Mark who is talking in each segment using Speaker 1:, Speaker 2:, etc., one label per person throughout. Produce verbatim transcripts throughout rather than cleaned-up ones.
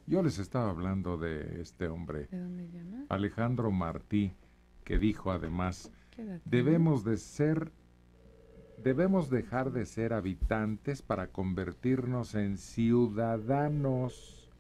Speaker 1: Yo les estaba hablando de este hombre,
Speaker 2: ¿De dónde llama?
Speaker 1: Alejandro Martí, que dijo además,
Speaker 2: ¿Qué edad tiene?
Speaker 1: debemos de ser, debemos dejar de ser habitantes para convertirnos en ciudadanos,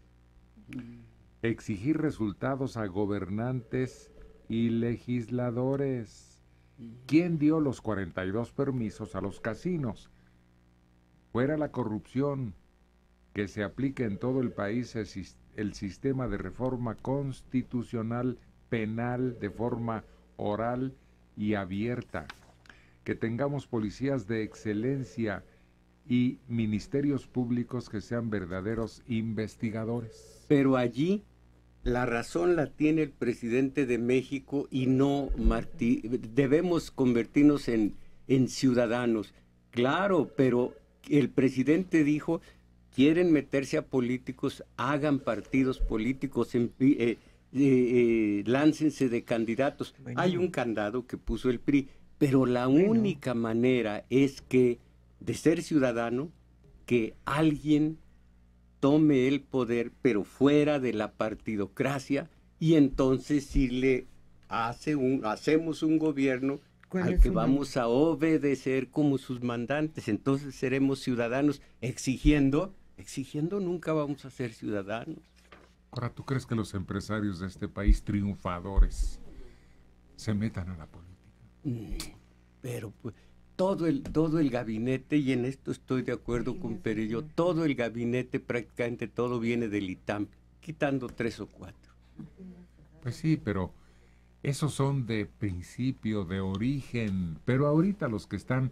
Speaker 1: exigir resultados a gobernantes y legisladores. ¿Quién dio los cuarenta y dos permisos a los casinos? Fuera la corrupción, que se aplique en todo el país el, el sistema de reforma constitucional penal de forma oral y abierta, que tengamos policías de excelencia y ministerios públicos que sean verdaderos investigadores.
Speaker 3: Pero allí la razón la tiene el presidente de México y no Martí. Debemos convertirnos en, en ciudadanos. Claro, pero el presidente dijo, quieren meterse a políticos, hagan partidos políticos, en, eh, eh, eh, láncense de candidatos. Bueno. Hay un candado que puso el P R I, pero la bueno. única manera es que, de ser ciudadano, que alguien tome el poder, pero fuera de la partidocracia, y entonces si le hace un, hacemos un gobierno al que vamos a obedecer como sus mandantes, entonces seremos ciudadanos. Exigiendo, exigiendo nunca vamos a ser ciudadanos.
Speaker 1: Ahora, ¿tú crees que los empresarios de este país triunfadores se metan a la política?
Speaker 3: Pero pues todo el, todo el gabinete, y en esto estoy de acuerdo con Perello, todo el gabinete, prácticamente todo viene del I T A M, quitando tres o cuatro.
Speaker 1: Pues sí, pero esos son de principio, de origen, pero ahorita los que están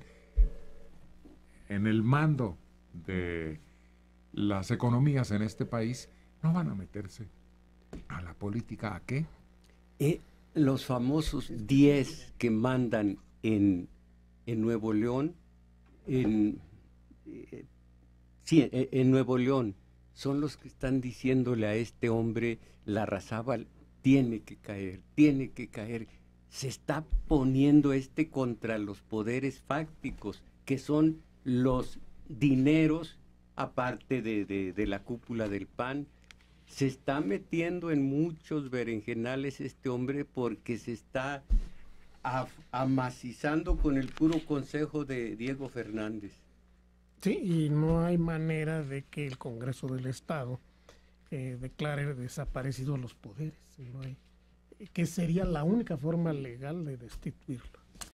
Speaker 1: en el mando de las economías en este país no van a meterse a la política. ¿A qué?
Speaker 3: Eh, los famosos diez que mandan en, en Nuevo León, en, eh, sí, en, en Nuevo León, son los que están diciéndole a este hombre, Larrazábal, tiene que caer, tiene que caer. Se está poniendo este contra los poderes fácticos, que son los dineros, aparte de, de, de la cúpula del P A N. Se está metiendo en muchos berenjenales este hombre porque se está af, amacizando con el puro consejo de Diego Fernández.
Speaker 4: Sí, y no hay manera de que el Congreso del Estado eh, declare desaparecidos los poderes. No hay, que sería la única forma legal de destituirlo.